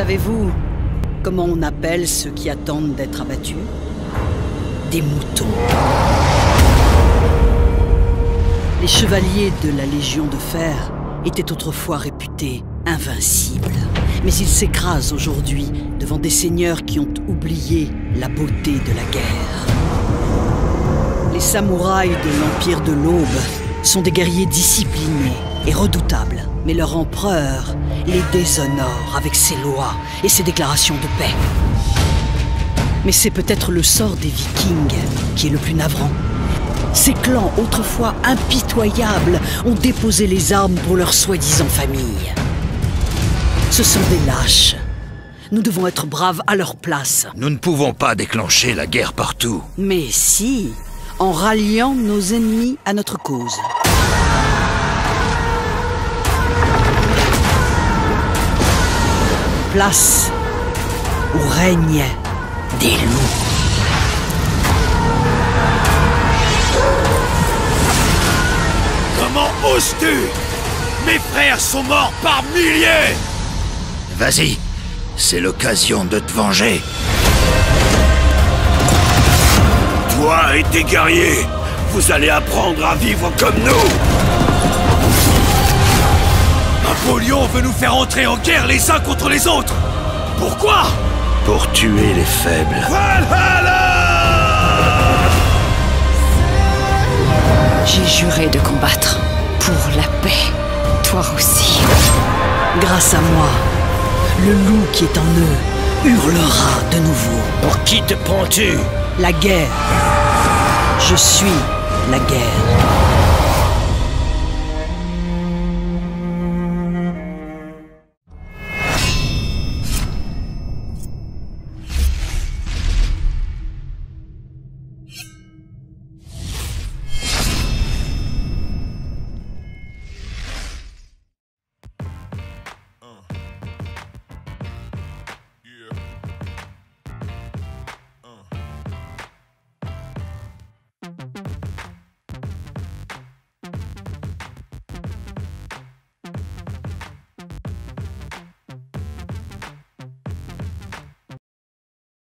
Savez-vous comment on appelle ceux qui attendent d'être abattus? Des moutons. Les chevaliers de la Légion de Fer étaient autrefois réputés invincibles. Mais ils s'écrasent aujourd'hui devant des seigneurs qui ont oublié la beauté de la guerre. Les samouraïs de l'Empire de l'Aube sont des guerriers disciplinés et redoutables. Mais leur empereur les déshonore avec ses lois et ses déclarations de paix. Mais c'est peut-être le sort des Vikings qui est le plus navrant. Ces clans, autrefois impitoyables, ont déposé les armes pour leur soi-disant famille. Ce sont des lâches. Nous devons être braves à leur place. Nous ne pouvons pas déclencher la guerre partout. Mais si, en ralliant nos ennemis à notre cause. Place où règnent des loups. Comment oses-tu? Mes frères sont morts par milliers! Vas-y, c'est l'occasion de te venger. Toi et tes guerriers, vous allez apprendre à vivre comme nous! Napoléon veut nous faire entrer en guerre les uns contre les autres! Pourquoi? Pour tuer les faibles. Valhalla! J'ai juré de combattre pour la paix, toi aussi. Grâce à moi, le loup qui est en eux hurlera de nouveau. Pour qui te prends-tu? La guerre. Je suis la guerre.